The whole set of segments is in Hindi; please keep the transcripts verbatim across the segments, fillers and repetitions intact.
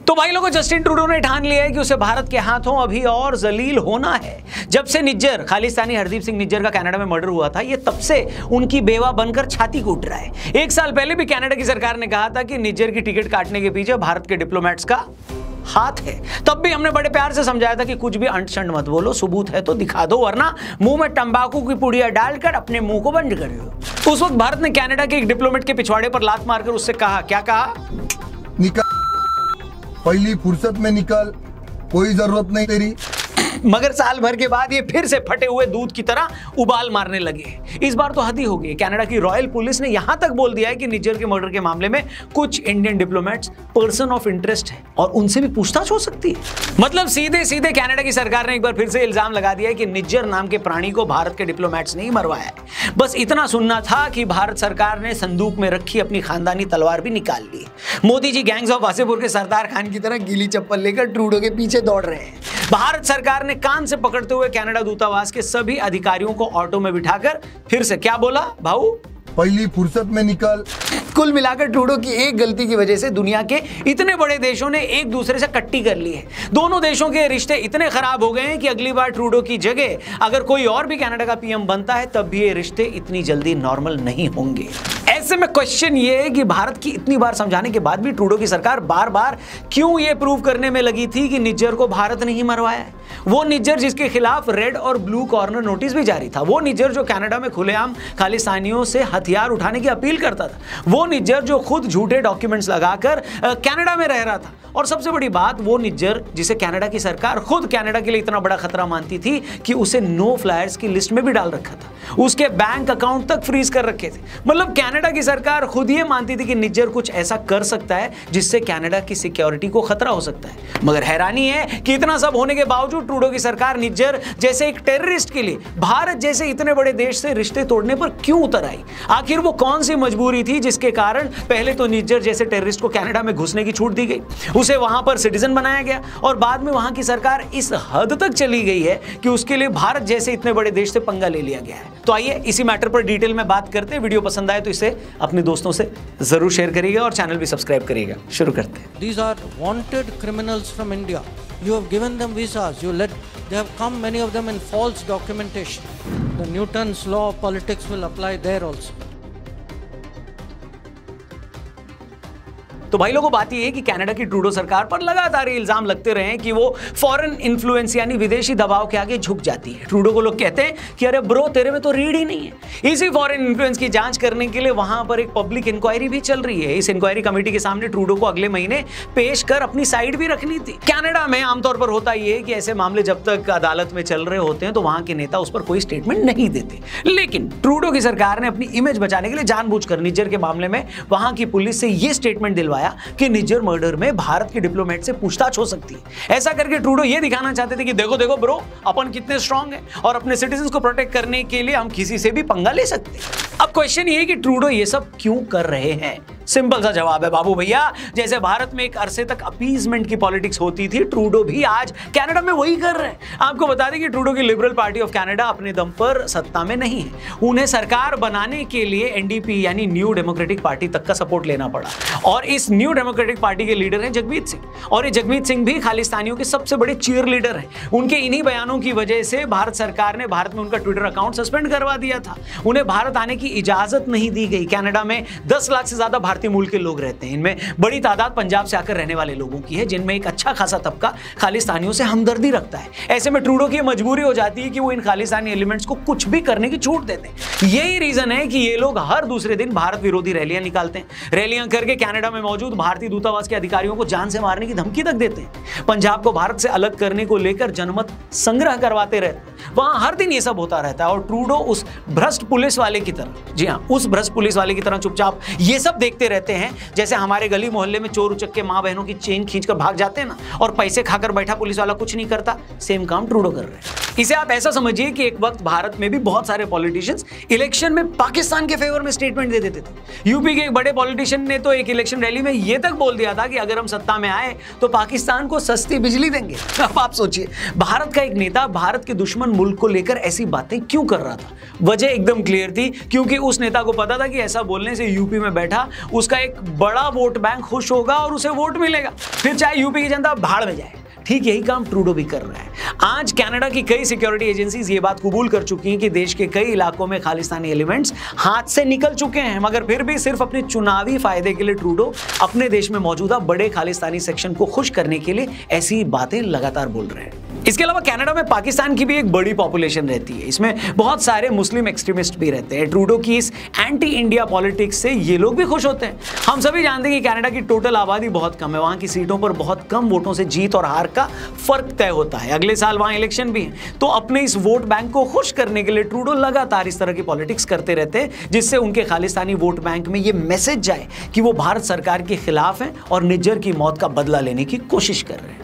तो भाई लोगों, जस्टिन ट्रूडो ने ठान लिया है कि उसे भारत के हाथों अभी और जलील होना है। जब से निज्जर खालिस्तानी हरदीप सिंह निज्जर का कनाडा में मर्डर हुआ था, ये तब से उनकी बेवा बनकर छाती कूट रहा है। एक साल पहले भी कनाडा की सरकार ने कहा था कि निज्जर की टिकट काटने के पीछे भारत के डिप्लोमेट्स का हाथ है। तब भी हमने बड़े प्यार से समझाया था कि कुछ भी अंट शंट मत बोलो, सबूत है तो दिखा दो, वरना मुंह में तंबाकू की पुड़िया डालकर अपने मुंह को बंद कर दो। उस वक्त भारत ने कनाडा के एक डिप्लोमेट के पिछवाड़े पर लात मारकर उससे कहा, क्या कहा? निकल, पहली फुर्सत में निकल, कोई जरूरत नहीं तेरी। मगर साल भर के बाद ये फिर से फटे हुए दूध की तरह उबाल मारने लगे। इस बार तो हद ही हो गई। कनाडा की रॉयल पुलिस ने यहां तक बोल दिया है कि निज्जर के मर्डर के मामले में कुछ Indian diplomats person of interest है और उनसे भी पूछताछ हो सकती है। मतलब सीधे सीधे कनाडा की सरकार ने एक बार फिर से इल्जाम लगा दिया है कि निज्जर नाम के प्राणी को भारत के डिप्लोमेट्स ने ही मरवाया है। बस इतना सुनना था कि भारत सरकार ने संदूक में रखी अपनी खानदानी तलवार भी निकाल ली। मोदी जी गैंग्स ऑफ वासेपुर के सरदार खान की तरह गीली चप्पल लेकर ट्रूडो के पीछे दौड़ रहे हैं। भारत सरकार ने कान से पकड़ते हुए कनाडा दूतावास के सभी अधिकारियों को ऑटो में बिठाकर फिर से क्या बोला भाऊ? पहली फुर्सत में निकल। कुल मिलाकर ट्रूडो की एक गलती की वजह से दुनिया के इतने बड़े देशों ने एक दूसरे से कट्टी कर ली है। दोनों देशों के रिश्ते इतने खराब हो गए हैं कि अगली बार ट्रूडो की जगह अगर कोई और भी कनाडा का पीएम बनता है, तब भी ये रिश्ते इतनी जल्दी नॉर्मल नहीं होंगे। ऐसे में क्वेश्चन ये है कि भारत की इतनी बार समझाने के बाद भी ट्रूडो की सरकार बार बार क्यों ये प्रूव करने में लगी थी कि निज्जर को भारत नहीं मरवाया है? वो निज्जर जिसके खिलाफ रेड और ब्लू कॉर्नर नोटिस भी जारी था, वो निज्जर जो कनाडा में खुलेआम खालिस्तानियों से हथियार उठाने की अपील करता था, वो निज्जर जो खुद झूठे डॉक्यूमेंट्स लगाकर कनाडा में रह रहा था, और सबसे बड़ी बात वो निज्जर जिसे कनाडा की सरकार खुद कनाडा के लिए इतना बड़ा खतरा मानती थी कि उसे नो फ्लायर्स की लिस्ट में भी डाल रखा था, उसके बैंक अकाउंट तक फ्रीज कर रखे थे। मतलब कनाडा की सरकार खुद ये मानती थी कि निज्जर कुछ ऐसा कर सकता है जिससे कनाडा की सिक्योरिटी को खतरा हो सकता है। मगर हैरानी है कि इतना सब होने के बावजूद ट्रूडो की सरकार निज्जर जैसे एक टेररिस्ट के लिए भारत जैसे इतने बड़े देश से रिश्ते तोड़ने पर क्यों उतर आई? आखिर वो कौन सी मजबूरी थी जिसके कारण पहले तो निज्जर जैसे टेररिस्ट को कनाडा में घुसने की छूट दी गई, उसे वहां पर सिटीजन बनाया गया, और बाद में वहां की सरकार इस हद तक चली गई है कि उसके लिए भारत जैसे इतने बड़े देश से पंगा ले लिया गया है। तो आइए इसी मैटर पर डिटेल में बात करते हैं। वीडियो पसंद आए तो इसे अपने दोस्तों से जरूर शेयर करिएगा और चैनल भी सब्सक्राइब करिएगा। शुरू करते हैं। These are wanted criminals from India. You have given them visas. You let they have come, many of them in false documentation. The Newton's law of politics will apply there also. तो भाई लोगों, बात यह है कि कनाडा की ट्रूडो सरकार पर लगातार इल्जाम लगते रहे हैं कि वो फॉरेन इन्फ्लुएंस यानी विदेशी दबाव के आगे झुक जाती है। ट्रूडो को लोग कहते हैं कि अरे ब्रो, तेरे में तो रीढ़ ही नहीं है। इसी फॉरेन इन्फ्लुएंस की जांच करने के लिए वहां पर एक पब्लिक इंक्वायरी भी चल रही है। इस इंक्वायरी कमेटी के सामने ट्रूडो को अगले महीने पेश कर अपनी साइड भी रखनी थी। कनाडा में आमतौर पर होता यह है कि ऐसे मामले जब तक अदालत में चल रहे होते हैं तो वहां के नेता उस पर कोई स्टेटमेंट नहीं देते। लेकिन ट्रूडो की सरकार ने अपनी इमेज बचाने के लिए जानबूझकर निज्जर के मामले में वहां की पुलिस से यह स्टेटमेंट दिलवाया कि निज्जर मर्डर में भारत के डिप्लोमेट से पूछताछ हो सकती है। ऐसा करके ट्रूडो ये दिखाना चाहते थे कि देखो देखो ब्रो, अपन कितने स्ट्रांग हैं और अपने सिटीजंस को प्रोटेक्ट करने के लिए हम किसी से भी पंगा ले सकते हैं। अब क्वेश्चन ये है कि ट्रूडो ये सब क्यों कर रहे हैं? सिंपल सा जवाब है बाबू भैया, जैसे भारत में एक अरसे तक अपीजमेंट की पॉलिटिक्स होती थी, ट्रूडो भी आज कनाडा में वही कर रहे हैं। आपको बता दें कि ट्रूडो की लिबरल पार्टी ऑफ कनाडा अपने दम पर सत्ता में नहीं है। उन्हें सरकार बनाने के लिए एनडीपी यानी न्यू डेमोक्रेटिक पार्टी तक का सपोर्ट लेना पड़ा, और इस न्यू डेमोक्रेटिक पार्टी के लीडर हैं जगमीत सिंह, और ये जगमीत सिंह भी खालिस्तानियों के सबसे बड़े चीयर लीडर हैं। उनके इन्हीं बयानों की वजह से भारत सरकार ने भारत में उनका ट्विटर अकाउंट सस्पेंड करवा दिया था। उन्हें भारत आने की इजाजत नहीं दी गई। कनाडा में दस लाख से ज्यादा भारतीय मूल के लोग रहते हैं। इनमें बड़ी तादाद पंजाब से आकर रहने वाले लोगों की है, जिनमें एक अच्छा खासा तबका खालिस्तानियों से हमदर्दी रखता है। ऐसे में ट्रूडो की मजबूरी हो जाती है कि वो इन खालिस्तानी एलिमेंट्स को कुछ भी करने की छूट देते हैं। यही रीजन है कि ये लोग हर दूसरे दिन भारत विरोधी रैलियां निकालते हैं। रैलियां करके कनाडा में मौजूद भारतीय दूतावास के अधिकारियों को जान से मारने की धमकी तक देते हैं। पंजाब को भारत से अलग करने को लेकर जनमत संग्रह करवाते रहते हैं। वहां हर दिन ये सब होता रहता है, और ट्रूडो उस भ्रष्ट पुलिस वाले की तरह, जी हाँ, उस भ्रष्ट पुलिस वाले की तरह चुपचाप ये सब देखते रहते हैं। जैसे हमारे गली मोहल्ले में चोर उचक्के माँ बहनों की चेन खींचकर भाग जाते हैं ना, और पैसे खाकर बैठा पुलिस वाला कुछ नहीं करता, सेम काम ट्रूडो कर रहे हैं। इसे आप ऐसा समझिए कि एक वक्त भारत में भी बहुत सारे पॉलिटिशियंस इलेक्शन में पाकिस्तान के फेवर में स्टेटमेंट दे देते थे। यूपी के एक बड़े पॉलिटिशियन ने तो एक इलेक्शन रैली में यह तक बोल दिया था कि अगर हम सत्ता में आए तो पाकिस्तान को सस्ती बिजली देंगे। अब आप सोचिए, भारत का एक नेता भारत के दुश्मन मुल्क को लेकर ऐसी बातें क्यों कर रहा था? वजह एकदम क्लियर थी, क्योंकि उस नेता को पता था कि ऐसा बोलने से यूपी में बैठा उसका एक बड़ा वोट बैंक खुश होगा और उसे वोट मिलेगा, फिर चाहे यूपी की जनता भाड़ में जाए। ठीक यही काम ट्रूडो भी कर रहा है। आज कनाडा की कई सिक्योरिटी एजेंसीज ये बात कबूल कर चुकी हैं कि देश के कई इलाकों में खालिस्तानी एलिमेंट्स हाथ से निकल चुके हैं, मगर फिर भी सिर्फ अपने चुनावी फायदे के लिए ट्रूडो अपने देश में मौजूदा बड़े खालिस्तानी सेक्शन को खुश करने के लिए ऐसी बातें लगातार बोल रहे हैं। इसके अलावा कनाडा में पाकिस्तान की भी एक बड़ी पॉपुलेशन रहती है, इसमें बहुत सारे मुस्लिम एक्सट्रीमिस्ट भी रहते हैं। ट्रूडो की इस एंटी इंडिया पॉलिटिक्स से ये लोग भी खुश होते हैं। हम सभी जानते हैं कि कनाडा की टोटल आबादी बहुत कम है, वहां की सीटों पर बहुत कम वोटों से जीत और हार का फर्क तय होता है। अगले साल वहां इलेक्शन भी है, तो अपने इस वोट बैंक को खुश करने के लिए ट्रूडो लगातार इस तरह की पॉलिटिक्स करते रहते हैं, जिससे उनके खालिस्तानी वोट बैंक में ये मैसेज जाए कि वो भारत सरकार के खिलाफ हैं और निज्जर की मौत का बदला लेने की कोशिश कर रहे हैं।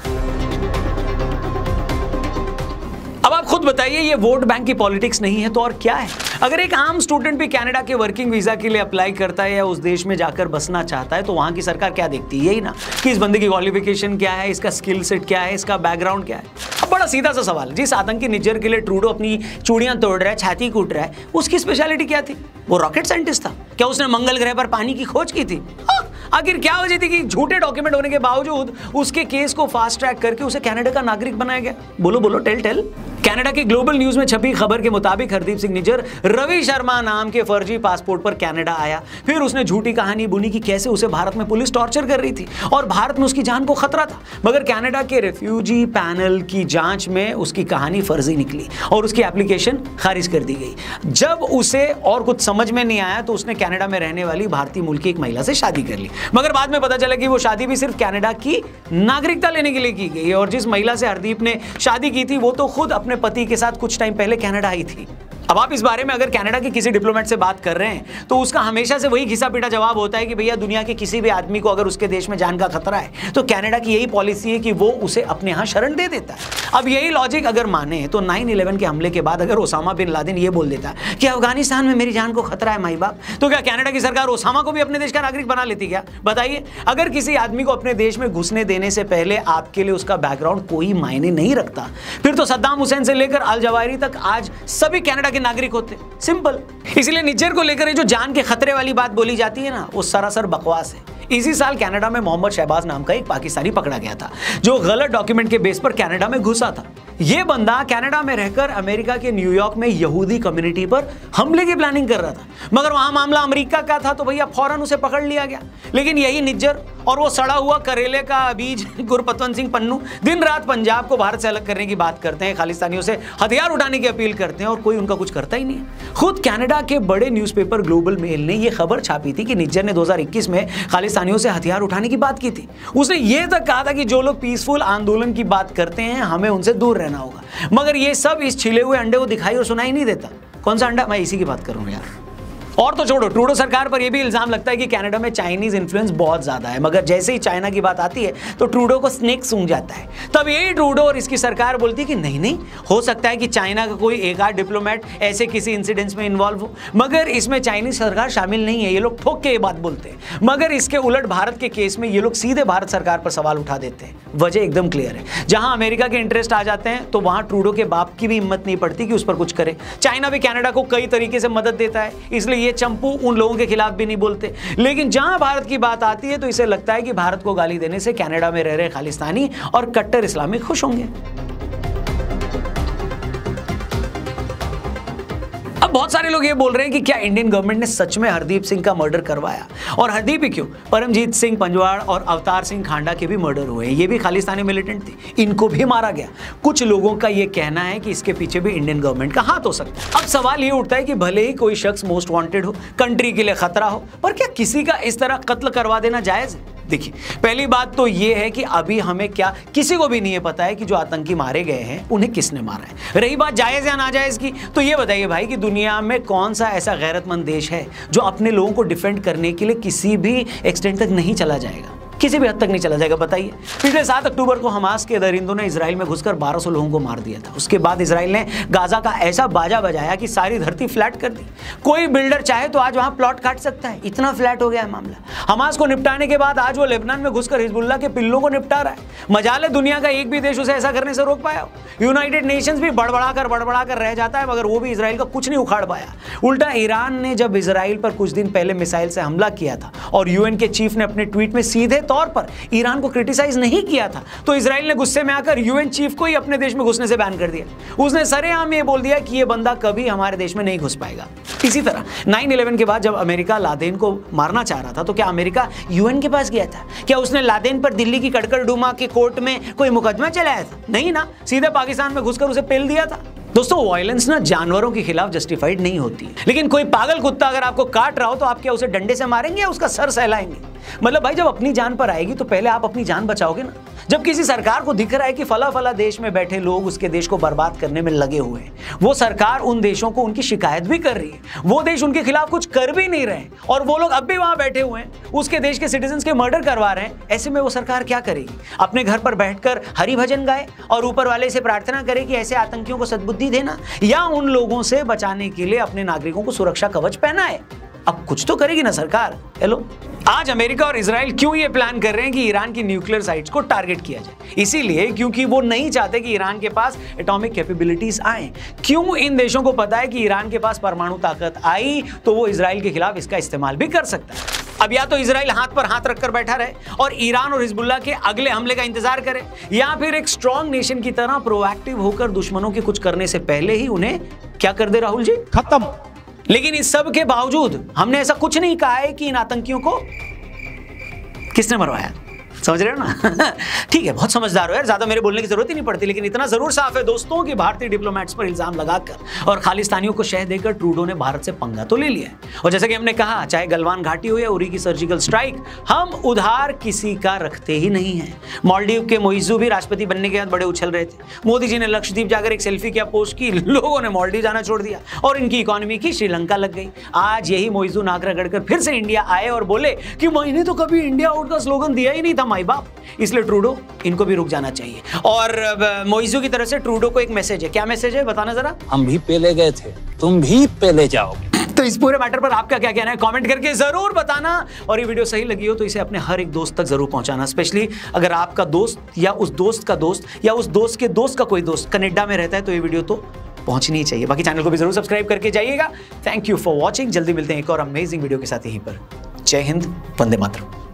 अब आप खुद बताइए, ये वोट बैंक की पॉलिटिक्स नहीं है तो और क्या है? अगर एक आम स्टूडेंट भी कनाडा के वर्किंग वीजा के लिए अप्लाई करता है या उस देश में जाकर बसना चाहता है, तो वहां की सरकार क्या देखती है? यही ना कि इस बंदे की क्वालिफिकेशन क्या है, इसका स्किल सेट क्या है, इसका बैकग्राउंड क्या है। अब बड़ा सीधा सा सवाल, जिस आतंकी निज्जर के लिए ट्रूडो अपनी चूड़ियां तोड़ रहा है, छाती कूट रहा है, उसकी स्पेशलिटी क्या थी? वो रॉकेट साइंटिस्ट था क्या? उसने मंगल ग्रह पर पानी की खोज की थी? आखिर क्या वजह थी कि झूठे डॉक्यूमेंट होने के बावजूद उसके केस को फास्ट ट्रैक करके उसे कनाडा का नागरिक बनाया गया? बोलो बोलो, टेल टेल। कनाडा के ग्लोबल न्यूज में छपी खबर के मुताबिक हरदीप सिंह निज्जर रवि शर्मा नाम के फर्जी पासपोर्ट पर कनाडा आया, फिर उसने झूठी कहानी बुनी कि कैसे उसे भारत में पुलिस टॉर्चर कर रही थी और भारत में उसकी जान को खतरा था। मगर कनाडा के रेफ्यूजी पैनल की जांच में उसकी कहानी फर्जी निकली और उसकी एप्लीकेशन खारिज कर दी गई। जब उसे और कुछ समझ में नहीं आया तो उसने कनाडा में रहने वाली भारतीय मूल की एक महिला से शादी कर ली, मगर बाद में पता चला कि वो शादी भी सिर्फ कनाडा की नागरिकता लेने के लिए की गई और जिस महिला से हरदीप ने शादी की थी वो तो खुद अपने पति के साथ कुछ टाइम पहले कनाडा आई थी। अब आप इस बारे में अगर कनाडा के किसी डिप्लोमेट से बात कर रहे हैं तो उसका हमेशा से वही घिसा पीटा जवाब होता है कि भैया दुनिया के किसी भी आदमी को अगर उसके देश में जान का खतरा है तो कनाडा की यही पॉलिसी है कि वो उसे अपने यहाँ शरण दे देता है। अब यही लॉजिक अगर माने तो नाइन इलेवन के हमले के बाद अगर ओसामा बिन लादेन ये बोल देता कि अफगानिस्तान में मेरी जान को खतरा है माई बाप, तो क्या कनाडा की सरकार ओसामा को भी अपने देश का नागरिक बना लेती क्या? बताइए। अगर किसी आदमी को अपने देश में घुसने देने से पहले आपके लिए उसका बैकग्राउंड कोई मायने नहीं रखता, फिर तो सद्दाम हुसैन से लेकर अल जवाहिरी तक आज सभी कनाडा के नागरिक होते। सिंपल। इसलिए निज्जर को लेकर ये जो जान के खतरे वाली बात बोली जाती है ना, वो सरासर बकवास है। इसी साल कनाडा में मोहम्मद शहबाज नाम का एक पाकिस्तानी पकड़ा गया था जो गलत डॉक्यूमेंट के बेस पर कनाडा में घुसा था। यह बंदा कनाडा में रहकर अमेरिका के न्यूयॉर्क में यहूदी कम्युनिटी पर हमले की प्लानिंग कर रहा था, मगर वहां मामला अमेरिका का था तो भैया फौरन उसे पकड़ लिया गया। लेकिन यही निज्जर और वो सड़ा हुआ करेले का बीज गुरपतवंत सिंह पन्नू दिन रात पंजाब को भारत से अलग करने की बात करते हैं, खालिस्तानियों से हथियार उठाने की अपील करते हैं और कोई उनका कुछ करता ही नहीं है। खुद कनाडा के बड़े न्यूज़पेपर ग्लोबल मेल ने यह खबर छापी थी कि निज्जर ने दो हज़ार इक्कीस में खालिस्तानियों से हथियार उठाने की बात की थी। उसने यह तक कहा था कि जो लोग पीसफुल आंदोलन की बात करते हैं हमें उनसे दूर रहना होगा, मगर ये सब इस छिले हुए अंडे को दिखाई और सुनाई नहीं देता। कौन सा अंडा? मैं इसी की बात कर रहा हूं यार। और तो छोड़ो, ट्रूडो सरकार पर यह भी इल्जाम लगता है कि कनाडा में चाइनीज इन्फ्लुएंस बहुत ज्यादा है, मगर जैसे ही चाइना की बात आती है तो ट्रूडो को स्नेक सूंघ जाता है। तब यही ट्रूडो और इसकी सरकार बोलती है कि नहीं नहीं, हो सकता है कि चाइना का कोई एक आध डिप्लोमेट ऐसे किसी इंसिडेंट्स में इन्वॉल्व हो, मगर इसमें चाइनीज सरकार शामिल नहीं है। ये लोग ठोक के ये बात बोलते हैं, मगर इसके उलट भारत के केस में ये लोग सीधे भारत सरकार पर सवाल उठा देते हैं। वजह एकदम क्लियर है, जहां अमेरिका के इंटरेस्ट आ जाते हैं तो वहां ट्रूडो के बाप की भी हिम्मत नहीं पड़ती कि उस पर कुछ करे। चाइना भी कनाडा को कई तरीके से मदद देता है, इसलिए ये चंपू उन लोगों के खिलाफ भी नहीं बोलते। लेकिन जहां भारत की बात आती है तो इसे लगता है कि भारत को गाली देने से कनाडा में रह रहे खालिस्तानी और कट्टर इस्लामिक खुश होंगे। अब बहुत सारे लोग ये बोल रहे हैं कि क्या इंडियन गवर्नमेंट ने सच में हरदीप सिंह का मर्डर करवाया? और हरदीप ही क्यों, परमजीत सिंह पंजवाड़ और अवतार सिंह खांडा के भी मर्डर हुए। ये भी खालिस्तानी मिलिटेंट थे, इनको भी मारा गया। कुछ लोगों का ये कहना है कि इसके पीछे भी इंडियन गवर्नमेंट का हाथ हो सकता है। अब सवाल ये उठता है कि भले ही कोई शख्स मोस्ट वांटेड हो, कंट्री के लिए खतरा हो, पर क्या किसी का इस तरह कत्ल करवा देना जायज है? देखिए, पहली बात तो यह है कि अभी हमें क्या किसी को भी नहीं पता है कि जो आतंकी मारे गए हैं उन्हें किसने मारा है। रही बात जायज या नाजायज की, तो ये बताइए भाई कि दुनिया में कौन सा ऐसा गैरतमंद देश है जो अपने लोगों को डिफेंड करने के लिए किसी भी एक्सटेंट तक नहीं चला जाएगा? किसी भी हद तक नहीं चला जाएगा। बताइए, पिछले सात अक्टूबर को हमास के दरिंदों ने इजराइल में घुसकर बारह सौ लोगों को मार दिया था। उसके बाद इजराइल ने गाजा का ऐसा बाजा बजाया कि सारी धरती फ्लैट कर दी। कोई बिल्डर चाहे तो आज वहां प्लॉट काट सकता है, इतना फ्लैट हो गया है मामला। हमास को निपटाने के बाद आज वो लेबनान में घुसकर हिजबुल्लाह के पिल्लों को निपटा रहा है। मजाल दुनिया का एक भी देश उसे ऐसा करने से रोक पाया। यूनाइटेड नेशंस भी बड़बड़ाकर बड़बड़ाकर रह जाता है, मगर वो भी इजराइल का कुछ नहीं उखाड़ पाया। उल्टा ईरान ने जब इजराइल पर कुछ दिन पहले मिसाइल से हमला किया था और यूएन के चीफ ने अपने ट्वीट में सीधे तौर पर ईरान को क्रिटिसाइज नहीं किया था, तो इजराइल ने गुस्से में आकर यूएन चीफ को ही अपने देश में घुसने से बैन कर दिया। उसने सरेआम ये बोल दिया कि ये बंदा कभी हमारे देश में नहीं घुस पाएगा। इसी तरह नाइन इलेवन के बाद जब अमेरिका लादेन को मारना चाह रहा था, तो क्या अमेरिका यूएन के पास गया था? क्या उसने लादेन पर दिल्ली की कड़कड़डुमा के कोर्ट में कोई मुकदमा चलाया था? नहीं ना, सीधे पाकिस्तान में घुसकर उसे पेल दिया था। दोस्तों, वायलेंस ना जानवरों के खिलाफ जस्टिफाइड नहीं होती, लेकिन कोई पागल कुत्ता अगर आपको काट रहा हो तो आप क्या उसे डंडे से मारेंगे या उसका सर सहलाएंगे? मतलब भाई, जब अपनी जान पर आएगी तो पहले आप अपनी जान बचाओगे ना। जब किसी सरकार को दिख रहा है कि फला फला देश में बैठे लोग उसके देश को बर्बाद करने में लगे हुए हैं, वो सरकार उन देशों को उनकी शिकायत भी कर रही है, वो देश उनके खिलाफ कुछ कर भी नहीं रहे और वो लोग अब भी वहां बैठे हुए हैं, उसके देश के सिटीजन्स के मर्डर करवा रहे हैं, ऐसे में वो सरकार क्या करेगी? अपने घर पर बैठकर हरि भजन गाए और ऊपर वाले से प्रार्थना करे कि ऐसे आतंकियों को सद्बुद्धि देना, या उन लोगों से बचाने के लिए अपने नागरिकों को सुरक्षा कवच पहनाए? अब कुछ तो करेगी ना सरकार। हेलो, आज अमेरिका और इजराइल क्यों ये प्लान कर रहे हैं कि ईरान की न्यूक्लियर साइट्स को टारगेट किया जाए? इसीलिए क्योंकि वो नहीं चाहते कि ईरान के पास एटॉमिक कैपेबिलिटीज आए। क्यों? इन देशों को पता है कि ईरान के पास परमाणु ताकत आई तो वो इजराइल के खिलाफ इसका इस्तेमाल भी कर सकता है। अब या तो इजराइल हाथ पर हाथ रखकर बैठा रहे और ईरान और हिजबुल्लाह के अगले हमले का इंतजार करे, या फिर एक स्ट्रॉन्ग नेशन की तरह प्रोएक्टिव होकर दुश्मनों के कुछ करने से पहले ही उन्हें क्या कर दे राहुल जी? खत्म। लेकिन इस सब के बावजूद हमने ऐसा कुछ नहीं कहा है कि इन आतंकियों को किसने मरवाया। समझ रहे हो ना? ठीक है, बहुत समझदार हो यार, ज्यादा मेरे बोलने की जरूरत ही नहीं पड़ती, लेकिन इतना जरूर साफ है दोस्तों कि भारतीय डिप्लोमेट्स पर इल्जाम लगाकर और खालिस्तानियों को शह देकर ट्रूडो ने भारत से पंगा तो ले लिया है। और जैसे कि हमने कहा, चाहे गलवान घाटी हो या उरी की सर्जिकल स्ट्राइक, हम उधार किसी का रखते ही नहीं है। मालदीव के मोइजू भी राष्ट्रपति बनने के बाद बड़े उछल रहे थे। मोदी जी ने लक्षद्वीप जाकर एक सेल्फी क्या पोस्ट की, लोगों ने मालदीव जाना छोड़ दिया और इनकी इकोनॉमी की श्रीलंका लग गई। आज यही मोइजू नाक रगड़कर फिर से इंडिया आए और बोले कि मैंने तो कभी इंडिया आउट का स्लोगन दिया ही नहीं था माई बाप। इसलिए ट्रूडो, इनको भी रुक जाना चाहिए। और मोइजू की तरफ से ट्रूडो को एक मैसेज है। क्या मैसेज है, बताना जरा। हम भी पेले गए थे, तुम भी पेले जाओगे। तो इस पूरे मैटर पर आपका क्या कहना है, कमेंट करके जरूर बताना। और ये वीडियो सही लगी हो तो इसे अपने हर एक दोस्त तक जरूर पहुंचाना, स्पेशली अगर आपका दोस्त या उस दोस्त का दोस्त या उस दोस्त के दोस्त का कोई दोस्त कनाडा में रहता है, तो ये वीडियो तो पहुंचनी ही चाहिए। बाकी चैनल को भी जरूर सब्सक्राइब करके जाइएगा। Thank you for watching. जल्दी मिलते हैं एक और अमेजिंग वीडियो के साथ यहीं पर। जय हिंद, वंदे मातरम।